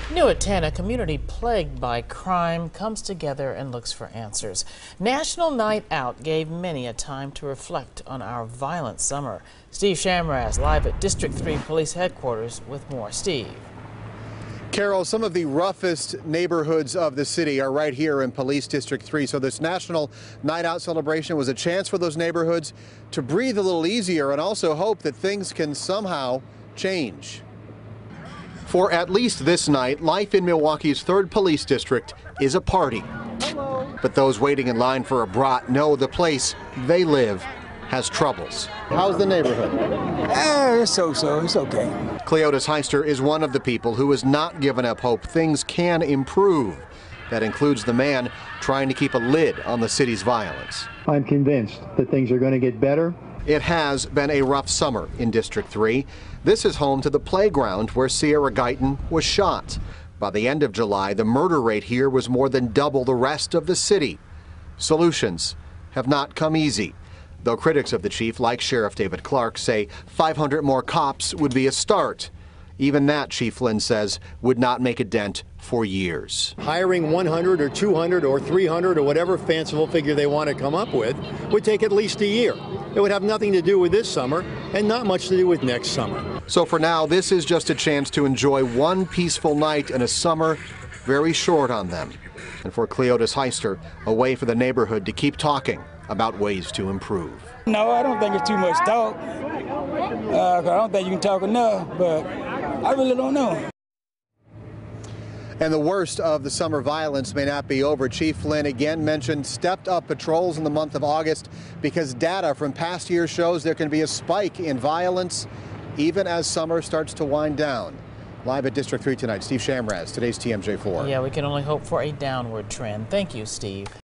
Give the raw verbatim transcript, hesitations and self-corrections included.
New at ten, a community plagued by crime comes together and looks for answers. National Night Out gave many a time to reflect on our violent summer. Steve Shamraz live at District three Police Headquarters with more. Steve. Carol, some of the roughest neighborhoods of the city are right here in Police District three. So this National Night Out celebration was a chance for those neighborhoods to breathe a little easier and also hope that things can somehow change. For at least this night, life in Milwaukee's third Police District is a party. Hello. But those waiting in line for a brat know the place they live has troubles. How's the neighborhood? Eh, it's so-so. It's okay. Cleotis Heister is one of the people who has not given up hope things can improve. That includes the man trying to keep a lid on the city's violence. I'm convinced that things are going to get better. It has been a rough summer in District three. This is home to the playground where Sierra Guyton was shot. By the end of July, the murder rate here was more than double the rest of the city. Solutions have not come easy, though critics of the chief, like Sheriff David Clark, say five hundred more cops would be a start. Even that, Chief Flynn says, would not make a dent for years. Hiring one hundred or two hundred or three hundred or whatever fanciful figure they want to come up with would take at least a year. It would have nothing to do with this summer and not much to do with next summer. So for now, this is just a chance to enjoy one peaceful night in a summer very short on them. And for Cleotis Heister, a way for the neighborhood to keep talking about ways to improve. No, I don't think it's too much talk. Uh, I don't think you can talk enough, but I really don't know. And the worst of the summer violence may not be over. Chief Flynn again mentioned stepped up patrols in the month of August because data from past years shows there can be a spike in violence even as summer starts to wind down. Live at District three tonight, Steve Shamraz, today's T M J four. Yeah, we can only hope for a downward trend. Thank you, Steve.